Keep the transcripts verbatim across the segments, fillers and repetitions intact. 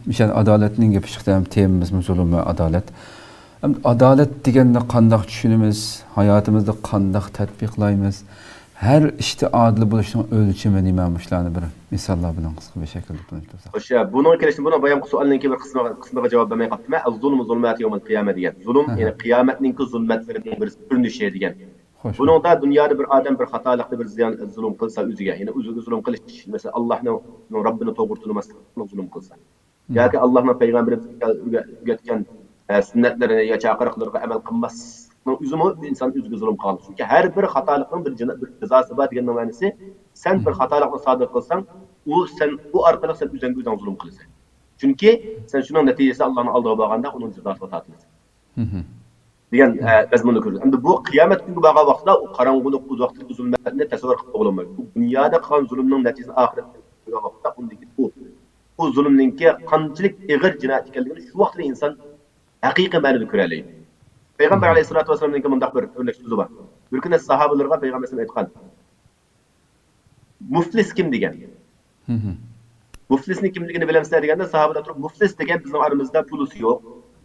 Mishan adaletning gapışıqda temimiz zulm ve adalet. Adalet degende qandaq tushunimiz, hayatımızda qandaq tatbiqlaymiz. Her işte adil buluşun ölçümü nimamışlarını bir misallar bilan qisqa bir şekilde tanıştırsak. Hoşça, bunun kelişini buna bayan sualninki bir kısmına kısmına cevap vermeye qaptım. Az-zulm zulmat yawmal qiyamah degan. Zulm yani qiyomatning zulmatlarining bir ko'rinishi degan. Bunun da dünyada bir adam bir hatalıqda bir ziyan zulm qilsa o'ziga, yani o'ziga zulm qilish, mesela Allohning Robbini to'g'ri zulm qilsa. Yoki Allohning payg'ambarimizga o'rgatgan sünnetlerine ya çağırıqlarına amal qilmas. Üzümü insan üzgü zulm qiladi. Çünkü her bir hatalıqning bir bir cezası var degan ma'nosi, sen bir hatalıqni sodir qilsang, u sen bu orqali sen o'zingga o'zing zulm qilasan. Chunki sen shuning natijasi Allohning oldiga borganda uning jazosini tortilasan. degan mazmunni ko'rdik. Endi bu qiyomat kuniga borgan vaqtda u qorong'ulik, u vaqtdagi zulmatni tasavvur qilib bo'lmaydi. Bu dunyoda qilgan zulmning natijasi oxiratda bo'lgan vaqtda undagi u bu zulmninki qanchalik ig'ir jinoyat ekanligini shu vaqtda inson haqiqiy ma'noda ko'ra oladi. Payg'ambar alayhisolatu vasallamning bunday bir o'rnak so'zi bor. Bir kuni sahobalarga payg'ambar alayhisolam aytgan. Muflis kim degan? Muflisning kimligini bilamsizlar deganda sahobalar turib muflis degan bizning aramizda pulusi yo'q,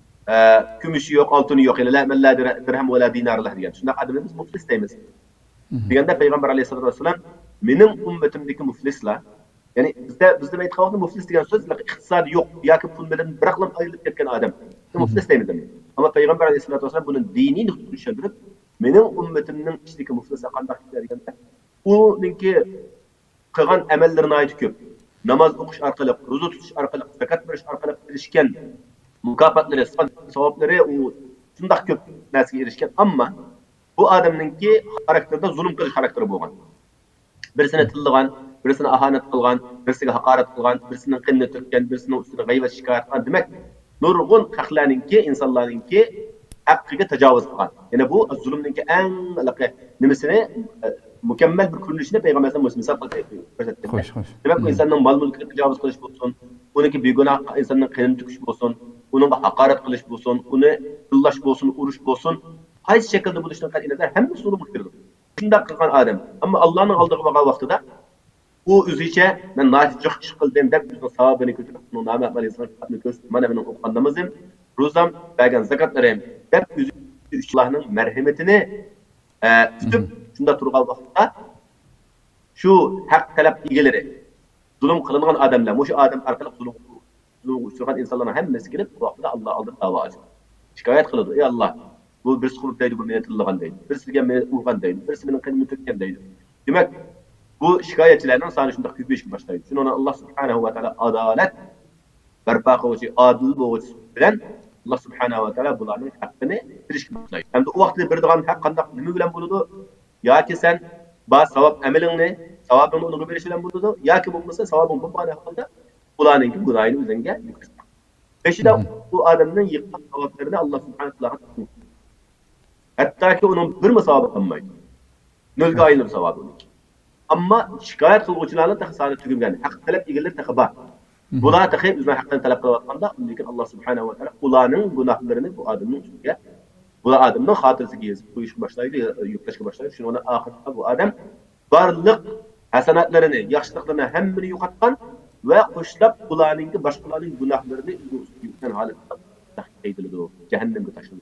kumushi yo'q, oltini yo'q, la malla dirham va la dinarlar degan. Shunda adamlar biz muflis deymiz. Deganda payg'ambar alayhisolatu vasallam mening ummatimdagi muflislar, ya'ni bizda bizda aytgan muflis degan so'z iqtisod yo'q yoki pul bilan biraqlam ayrilib ketgan odam. Muflis deymiz. Ama payg'ambar alayhisolatu vasallam buni diniy nuqtadan tushuntirib, mening ummatimning ichidagi muflis qanday deganda, uninki qilgan amallarini aytib ko'p. Namoz o'qish orqali, ro'za tutish orqali, zakat berish orqali erishgan mukofotlari, savoblari u shunday ko'p narsaga erishgan, ammo bu odamningki xarakterda zulm qilish xarakteri bo'lgan. Birisini tillagan, birisini ahonat qilgan, birisiga haqorat qilgan, birisining qinni to'kkan, birisining ustiga g'aybat shikoyat qilgan. Demak, nurg'un haqlarninki, insonlarninki haqqiga tajovuz qilgan. Ya'ni bu zulmninki eng nimasini mukammal bir ko'rinishini payg'ambar alayhisolom misol qilib ko'rsatdi. Demak, bu insonning mol-mulkiga tajovuz qilish bo'lsin, uniki begunoh insonning qinini to'kish bo'lsin, uningga haqorat qilish bo'lsin, uni tillash bo'lsin, urush bo'lsin, qaysi shaklda bo'lishini qat'iy nazar hammasi zulm kirdi. Shunday qilgan odam, ammo Allohning oldiga borgan vaqtida u o'zicha men notiq ish qildim deb bizning savobini ko'tarib, uni Muhammad alayhisolamni ko'rsatib, mana mening o'qigan namozim, ro'zam, bergan zakatlarim deb o'zi Allohning marhamatini tutib shunda turgan vaqtda shu haq talab egalari, zulm qilingan odamlar, o'sha odam orqali zulm zulm uchragan insonlarning hammasi kelib bu vaqtda Alloh oldida da'vo ochadi. Shikoyat qiladi: "Ey Alloh, bu bir qilib deydi, bu meni tillagan deydi, birisiga meni urgan deydi, birisi meni qinimni to'kkan deydi." Demak, bu shikoyatchilarning soni shunday ko'payishga boshlaydi. Shuni Alloh subhanahu va taolo adolat barpo qiluvchi, adil bo'luvchi bilan Alloh subhanahu va taolo bularning haqqini berishga boshlaydi. Hamda u vaqtda beradigan haq qanday nima bilan bo'ladi? Yoki sen ba savob amalingni, savobini unga berish bilan bo'ladi, yoki bo'lmasa savobing bo'lmagani haqida ularning gunohini o'zingga yuklash. Beshida bu odamning yiqqan savoblarini Alloh subhanahu va taolo hattoki uning bir savobi qolmaydi. Nolga aylanib savobi uniki. Ammo shikoyat qiluvchilarning soni tugagan, haq talab egalari taqba. Bular taqib o'zini haqqini talab qilayotganda, lekin Alloh subhanahu va taolo ularning gunohlarini bu odamning ustiga, bu odamning xotirasiga yozib qo'yishga boshlaydi, yuklashga boshlaydi. Shuni ona oxirida bu odam barliq hasanatlarini, yaxshiliklarini hammani yo'qotgan va qo'shilib ularning boshqalarning gunohlarini yuklan holatda taqidiladi, jahannamga tashlanadi.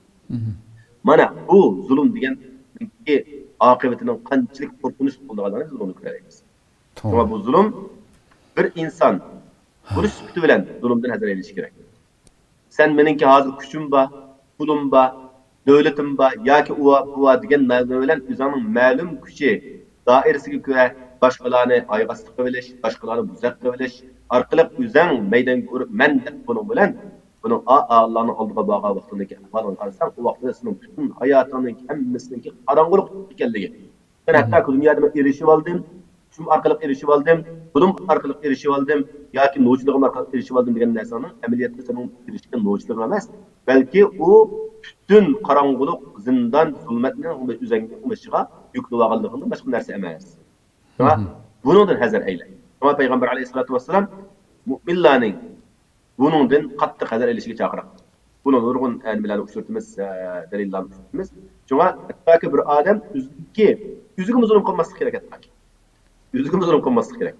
Mana bu zulm deganki oqibatining qanchalik qo'rqinchli bo'lganini biz uni ko'ramiz. Ama bu zulm bir inson bo'lish sifati bilan zulmdan hazar edish kerak. Sen meningki hozir kuchim bor, pulim bor, davlatim bor yoki u bu degan narsa bilan o'zining ma'lum kuchi doirasiga ko'ra boshqalarni oyg'asti qilish, boshqalarni buzaq qilish orqali o'zing maydon ko'rib men deb buning bilan buni Allohning oldiga borgan vaqtidagi ahvolini qarasang, u vaqtda sening butun hayotingning hammasiniki qorong'ulik ekanligi. Sen hatto dunyoda erishib oldim, shum orqali erishib oldim, buning orqali erishib oldim yoki no'chiligim orqali erishib oldim degan narsani amaliyotda sening erishgan no'chilig emas, balki u butun qorong'ulik, zindon, zulmatni o'zingga umishiga yuklab olganligidan boshqa narsa emas. Va bundan hazar ayla. Ama Peygamber alayhisolatu vasallam mu'minlarning buningdan qattiq hazar elishiga chaqiradi. Buni nurg'un ilmlarni uchirtimiz, dalillarni uchirtimiz. Shunga hattoki bir odam o'ziga o'ziga zulm qilmaslik kerak hattoki. O'ziga zulm qilmaslik kerak-da.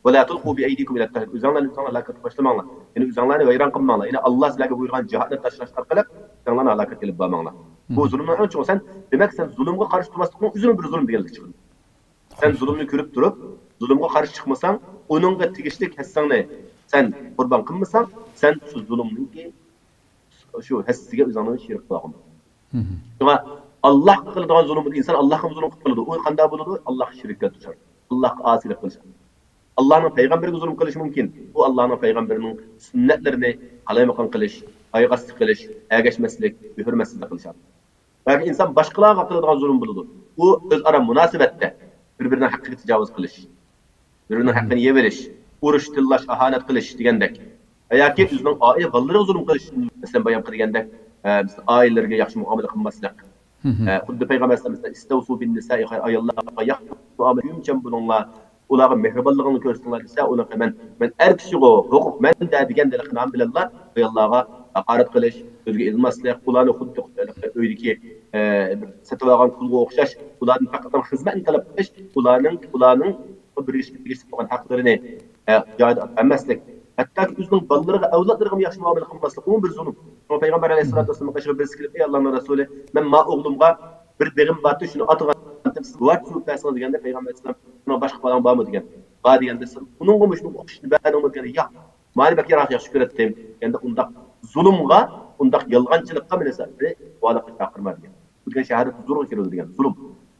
Ve la tulqu bi aydikum ila tahluk. Üzerlerine insanlar halakat başlamanglar. Yani üzerlerine vayran qılmanglar. Yani Allah sizlarga buyurgan cihatni tashlash orqali insanlarni halakat qilib bormanglar. Bu zulmdan uchun sen demek sen zulmga qarshi turmaslikning o'zini bir zulm deganlik chiqadi. Sen zulmni ko'rib turib, zulmga qarshi chiqmasang, uningga tegishli hassangni sen qurbon qilmasang, sen shu zulmninki shu hassiga o'zingni sherik qilgan. Shunga Allah qiladigan zulm inson Allohga zulm qiladi. U qanday bo'ladi? Alloh shirkka tushar. Allohga asilik qiladi. Allah'ın peygamberiga zulm qilish mumkin. Bu Allah'ın peygamberining sunnatlarini qalaymakan qilish, ayg'aslik qilish, agashmaslik, hurmatsizlik qilishadi. Balki inson boshqalarga qiladigan zulm bo'ladi. U o'zaro munosabatda bir-birining haqqiga tajovuz qilish, bir-birining haqqini yeb olish, urush, tillash, ahonat qilish degandek. Yoki o'zining oila bolalariga zulm qilish, masalan bayon qilgandek, biz oilalarga yaxshi muomala qilmaslik. Xuddi payg'ambar sollallohu alayhi vasallam istavsu bin nisa'i khayr ayalloha yaxshi muomala yumchan bulunglar. Ularga mehribonligini ko'rsatinglar desa, ularga men men er kishiga huquq men deganday qilgan bilanlar, Allohga haqorat qilish, o'ziga ilmaslik, ularni xuddi uydagi bir sotib olgan pulga o'xshash, ularni faqat xizmat qilib qilish, ularning ularning birlashib birlashib bo'lgan haqlarini joyida emaslik. Hatto o'zining bolalariga, avlodlariga yaxshi muomala qilmaslik bu bir zulm. Payg'ambar alayhisolatu vasallam qashqa birisi kelib, ey Allohning rasuli, men ma o'g'limga bir begim batı shuni atgan Suat şu personel degende Peygamber Aleyhisselam buna başka falan var mı degen. Var degende onun olmuş bu okuşunu ben onu degende ya. Mali bakir ahya şükür ettim. Kendi unda zulümga, unda yalğancılıkka mesela bir valakı çakırma degen. Bu degen şehadet zulüm kirdi degen. Zulüm.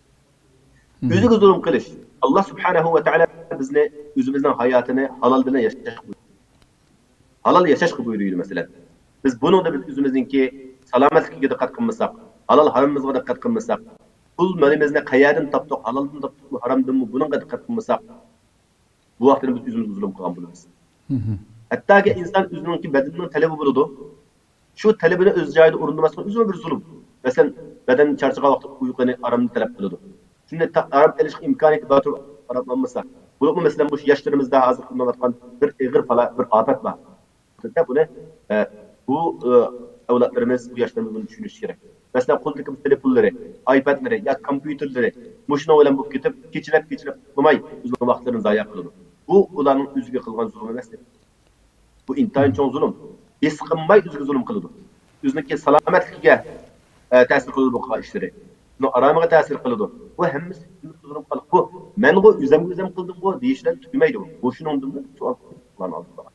Özüge zulüm kılış. Allah Subhanahu ve Teala bizne özümüzden hayatını halal bilen yaşaş halal yaşaş buyuruyor mesela. Biz bunu da biz özümüzdeki salametlikке dikkat kılmasak, halal haramımıza dikkat kılmasak, pul malimizni qayerdan topdik, haloldan topdikmi, haromdanmi, bunga diqqat qilmasak, bu vaqtda biz o'zimiz zulm qilgan bo'lamiz. Hattoki inson o'zining badanining talabi bo'ladi. Shu talabini o'z joyida o'rinlamaslik o'zi bir zulm. Masalan, badan charchagan vaqtda uyquni, aromni talab qiladi. Shunda arom olish imkoniyati bor turib aromlanmasa, bu masalan bu yoshlarimizda hozir qilinayotgan bir ig'ir fala bir ofat bor. Buni bu avlodlarimiz, bu yoshlarimiz buni tushunishi kerak. Mesela qo'ldagi telefonlari, iPadlari, ya kompyuterlari, mushuna bilan bo'lib ketib, kechilab kechilab qilmay, o'zlarining vaqtlarini zoya qiladi. Bu ularning o'ziga qilgan zulm emas. Bu intayin cho'ng zulm. His qilmay o'ziga zulm qiladi. O'zining salomatligiga ta'sir qiladi bu ishlari. Uning aromiga ta'sir qiladi. Bu hammasi zulm qiladi. Bu men bu o'zimga o'zim qildim bu deyishlar tugmaydi. Bu shuningdan savol qilgan oldi.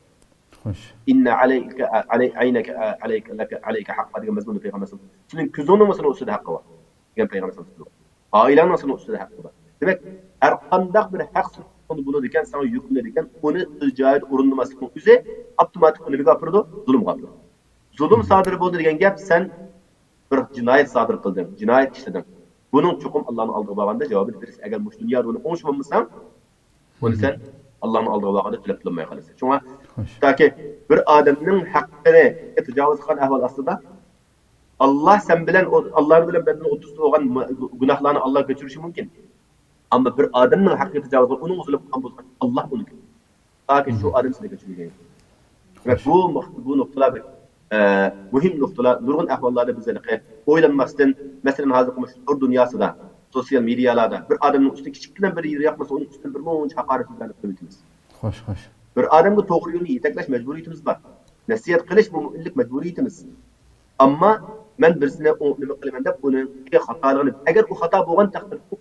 İnne aleyke ayneke aleyke leke aleyke hakka diye mezmunu Peygamber sallallahu aleyhi ve sellem. Senin kızının nasıl üstüde hakkı var? Diyen Peygamber sallallahu aleyhi ve sellem. Ailen nasıl üstüde hakkı var? Demek her kandak bir hak onu bunu diken sana yükle diken onu icraat urunlamasının üzere otomatik onu bir kapırdı, zulüm kapırdı. Zulüm sadır buldu diyen gap sen bir cinayet sadır kıldın, cinayet işledin. Bunun çokum Allah'ın aldığı bağında cevabı verirsin. Eğer bu dünyada onu konuşmamışsan onu sen Allah'ın aldığı bağında tüleplenmeye kalırsın. Çünkü taki bir adamning haqqini tejovuz qilgan ahvol ostida Allah sen bilan Alloh bilan benden o'ttiz bo'lgan gunohlarni Alloh kechirishi mumkin. Ammo bir odamning haqqiga tejovuz qilib, uning uzilib qolgan bo'lsa, Alloh uni taki shu odam sizga kechirgan. Va bu bu nuqtalar muhim nuqtalar, nurg'un ahvollarda bizlarga o'ylanmasdan, masalan hozir qilmish dunyosida, sosyal medialarda bir odamning ustiga kichikgina bir yer yoqmasa, uning ustidan bir muncha haqorat so'zlarni qo'yamiz. Xo'sh, xo'sh. Bir adamga to'g'ri yo'lni yetaklash majburiyatimiz bor. Nasihat qilish bu mu'minlik majburiyatimiz. Ammo men birsini nima qilaman deb uning xatoligini, agar u xato bo'lgan taqdirda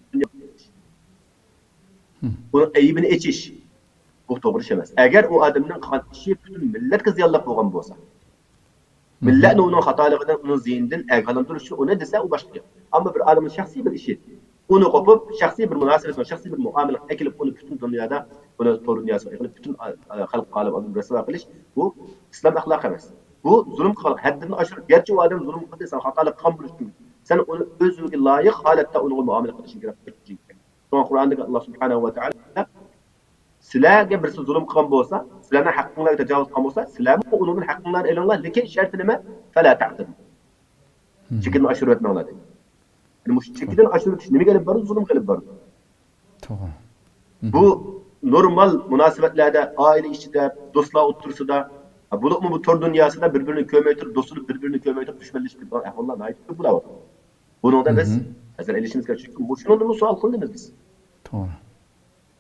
uning aybini echish bu to'g'ri ish emas. Agar u odamning qilgan ishi butun millatga ziyonlab bo'lgan bo'lsa, millatni uning xatoligidan, uning ziynidan ag'alantirish uni desa u boshqa. Ammo bir odamning shaxsiy bir ishi uni qo'pib, shaxsiy bir munosabat, shaxsiy bir muomala qilib, uni butun dunyoda, uni to'g'ri dunyosiga qilib, butun xalq qalb olib rasvo qilish, bu islom axloqi emas. Bu zulm qilib, haddini oshirib, garchi u odam zulm qildi, sen xatolik qilgan bo'lish mumkin. Sen uni o'ziga loyiq holatda uni muomala qilishing kerak. So'ng Qur'onda Alloh subhanahu va taolo sizlarga birisi zulm qilgan bo'lsa, sizlarning haqqinglarga tajovuz qilgan bo'lsa, sizlar uning haqqinglarni elinglar, lekin sharti nima? Fala ta'tid. Chekini oshirib o'tmanglar. Bu chekini oshirib o'tish nimaga olib boradi? Zulm qilib boradi. To'g'ri. Bu normal munosabatlarda, oila ichida, do'stlar o'tirsida, bo'libmi bu tor dunyosida bir-birini ko'maytirib, do'stlik bir-birini ko'maytirib, dushmanlashib ketgan ahvollar aytib ko'p bo'ladi. Buningda biz nazar ilishimiz kerak. Chunki bu shundan savol qildimiz biz. To'g'ri.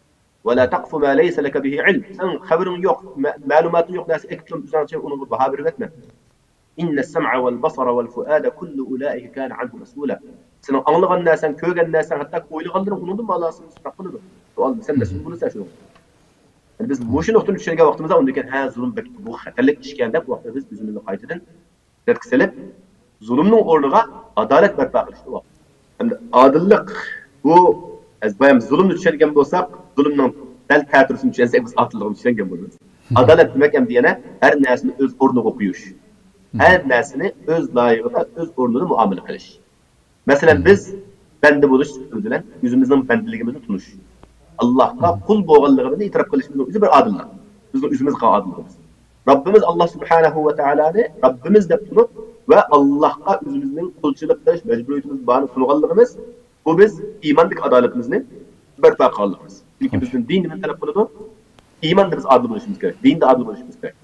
ولا تقف ما ليس لك به علم. Sen haberin yok, malumatın yok derse ekledim üzerine onu bir haber etme. İnne sem'a vel basara vel fuada kullu ulaika kana anhu mas'ula. Sen anlagan dersen, kögen dersen hatta oylaganların onundan malasını tutaqılıdır. Sual sen mesul bunu sen şunu. Yani biz bu işin noktasını düşünürken vaxtımızda onu diken ha zulüm bek bu xatarlik işkende bu vaxtda biz özümüzü qaytadan tetkiselip zulümün ornuğa adalet barpa qilishni vaqt. Yani adillik bu az bayam zulümni tushungan bo'lsak, zulümning dal ta'tirisini tushunsak biz adillikni tushungan bo'lamiz. Adalet demek hem diyene her narsani öz o'rniga qo'yish. Her narsani öz layığına, öz o'rnida muomala qilish. Masalan biz bende bo'lish bilan o'zimizning bandaligimizni tunish. Allah'a kul bo'lganligimizni e'tirof qilishimiz o'zi bir adillik. Bizning o'zimizga adilligimiz. Rabbimiz Allah subhanahu va taoloni Rabbimiz deb turib ve Allah'a o'zimizning qulchilik qilish majburiyatimiz borligini tushunganligimiz bu biz iymonlik adolatimizni barpo qilganligimiz. Chunki bizning din nima talab qiladi? İman'da biz adil bo'lishimiz kerak. Dinda adil bo'lishimiz kerak.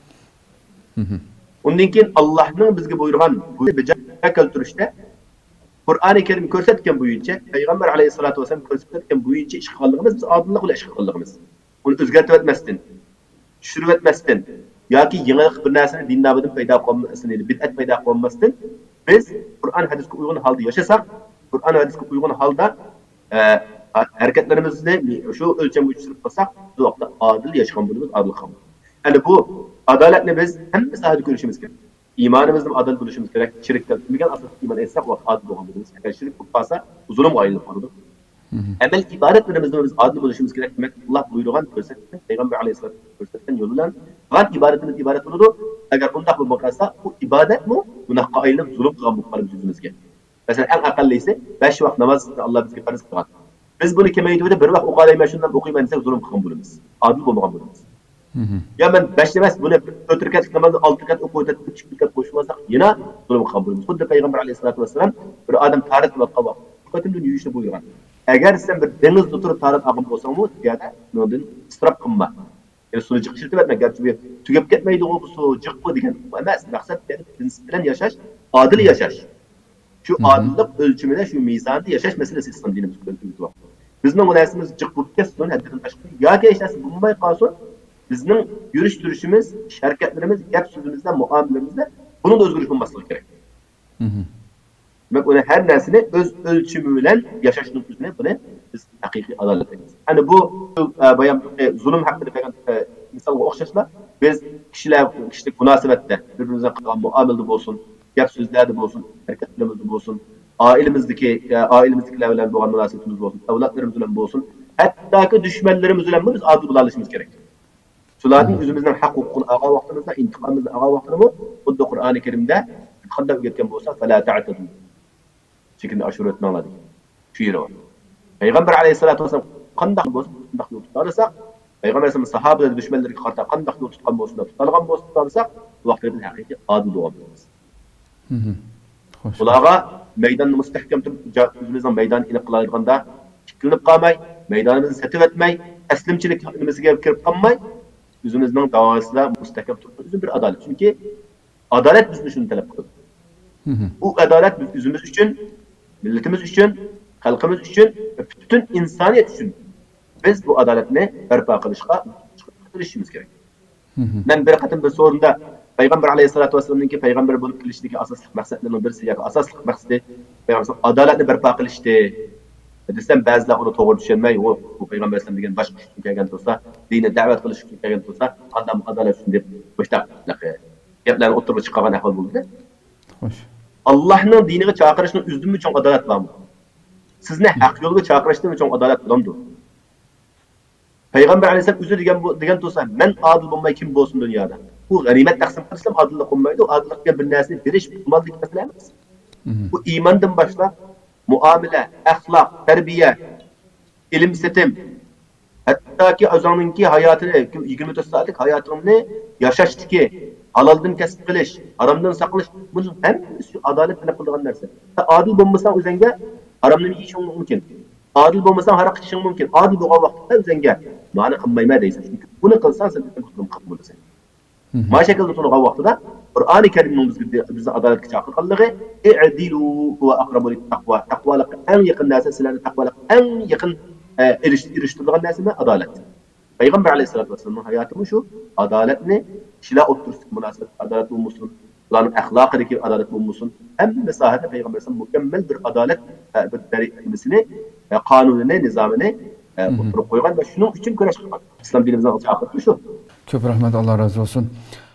Undan keyin Allohning bizga buyurgan bu bijaka keltirishda Qur'oni Karim ko'rsatgan bo'yicha, Payg'ambar alayhisolatu vasallam ko'rsatgan bo'yicha ish qilganligimiz biz odillik bilan ish qilganligimiz. Uni o'zgartirib etmasdan, tushirib etmasdan yoki yangi bir narsani dindan paydo qilmasdan, bid'at paydo qilmasdan biz Qur'on hadisga uyg'un holda yashasak, Qur'on hadisga uyg'un holda hareketlerimizni şu ölçemde uçurup basak, bu vaqtda adil yaşagan bo'lamiz, adil qilamiz. Yani bu adaletni biz hamma sohada ko'rishimiz kerak. İmanımızda adil bo'lishimiz kerak. Shirkdan bilgan asosiy iymon etsak, vaqt adil bo'lgan bo'lamiz. Agar shirk bo'lsa, zulm aylanib qoladi. Amel ibodatlarimizda biz adil bo'lishimiz kerak. Demak, Alloh buyurgan ko'rsatgan, Payg'ambar alayhisolatu ko'rsatgan yo'l bilan faqat ibodatimiz ibodat bo'ladi. Agar undaq bo'lmasa, bu ibodatmi? Gunohga aylanib zulm qilgan bo'lib o'zimizga. Masalan, eng aqallisi besh vaqt namoz Alloh bizga farz qilgan. Biz bunu kemaydi bir vaqt o'qilayman shundan o'qiyman desak zulm qilgan bo'lamiz. Adil bo'lmagan bo'lamiz. Ya men besh emas, buni to'rt rakat namozni olti rakat o'qib o'tib, uch rakat qo'shmasak, yana zulm qilgan bo'lamiz. Xuddi Payg'ambar alayhisolatu vasallam bir odam tarix qilayotgan vaqt qatimdan yurishni buyurgan. Agar sen bir dengizda o'tirib tarix aqim bo'lsang-mu, yana undan isrof qilma. Yani suni jiqishtirib etma, garchi bu tugab ketmaydi u su jiqbu degan emas. Maqsad prinsip bilan yashash, adil yashash. Şu adillik ölçümüne, şu mizanda yaşaş meselesi İslam dinimiz ko'rsatyapti. Bizning narsamiz jiq bo'lib ketsin, haddan tashqari yoki hech narsa bo'lmay qolsin, bizning yurish turishimiz, harakatlarimiz, gap so'zimizda, muomalamizda bunun da o'zgarish bo'lmasligi kerak. Demak, uni har narsani o'z o'lchami bilan yashashning o'zini buni biz haqiqiy adolat deymiz. Ana bu bayon zulm haqida degan misolga o'xshashlar biz kishilar kishilik munosabatda bir-birimizga qilgan muomalada bo'lsin, gap so'zlarda bo'lsin, harakatlarimizda bo'lsin, oilamizdagi oilamizdagilar bilan bo'lgan munosabatimiz bo'lsin, avlodlarimiz bilan bo'lsin, hattoki dushmanlarimiz bilan biz adil bo'la olishimiz kerak. Shularning o'zimizning haq huquqini olgan vaqtimizda, intiqomimizni olgan vaqtida xuddi Qur'oni Karimda qanday o'rgatgan bo'lsa, fala ta'tadu. Chekindi ashuratni shu yeri bor. Payg'ambar alayhisolatu vasallam qanday bo'lsa, qanday yo'l tutarsak, Payg'ambar alayhisolatu sahobalar dushmanlarga qarshi qanday yo'l tutgan bo'lsa, tutalgan bo'lsa, tutarsak, bu vaqtda biz haqiqiy adil bo'lamiz. Ularga maydonni mustahkam turib, o'zimizning maydonni iniq qilayotganda tiklanib qolmay, maydonimizni satib etmay, taslimchilik nimasiga kirib qolmay, o'zimizning davosida mustahkam turib, o'zim bir adolat. Chunki adolat bizni shuni talab qiladi. Bu adolat biz o'zimiz uchun, millatimiz uchun, xalqimiz uchun, butun insoniyat uchun biz bu adolatni barpo qilishga tirishimiz kerak. Men bir qatim bir so'rinda Payg'ambar alayhisolatu vasallamning payg'ambar bo'lib kelishligi asosli maqsadlarining birisi yoki asosli maqsadi payg'ambar adolatni barpo qilishdi. Desam ba'zilar uni to'g'ri tushunmay, bu payg'ambar alayhisollam degan boshqa ish kelgan bo'lsa, dinni da'vat qilish uchun kelgan bo'lsa, qanday adolat uchun deb boshqa gaplarni o'tirib chiqqan ahvol bo'ldi. Xo'sh. Allohning diniga chaqirishning o'zidan uchun adolat bormi? Sizni haq yo'lga chaqirishdan uchun adolat bo'lamdi. Payg'ambar alayhisollam o'zi degan degan bo'lsa, men adil bo'lmay kim bo'lsin dunyoda? Bu g'animat taqsim qilsam adillik bo'lmaydi. Adillikka bir narsani berish musulmonlik masala emas. Bu iymondan boshlab muomala, axloq, tarbiya, ilm setim, hattoki o'zingizning hayotini yigirma to'rt soatlik hayotingni yashashdiki, haloldan kasb qilish, haromdan saqlash, buning hammasi shu adolat bilan qiladigan narsa. Adil bo'lmasang o'zingga haromni yeyishing mumkin. Adil bo'lmasang haroq ichishing mumkin. Adil bo'lgan vaqtda o'zingga ma'ni qilmayman deysan. Chunki buni qilsan sen musulmon qabul bo'lasan. Ma shaklda turgan vaqtida Qur'oni Karimning bizga bizni adolatga chaqirganligi i'dilu huwa aqrabu lit-taqwa. Taqvolikqa eng yaqin narsa sizlarning taqvolikqa eng yaqin eriştirilgan narsa adalet. Peygamber aleyhissalatü vesselam'ın hayatı mı şu? Adaletini kişiler otursun münasebet adalet bulmuşsun. Ulanın ahlakındaki adalet bulmuşsun. Hem mesahede Peygamber aleyhisselam mükemmel bir adalet bir teriklisini, kanununu, nizamını oturup koygan ve şunun için güreş kılgan. İslam dinimizden alçı akıtı şu. Köp rahmet, Allah razı olsun.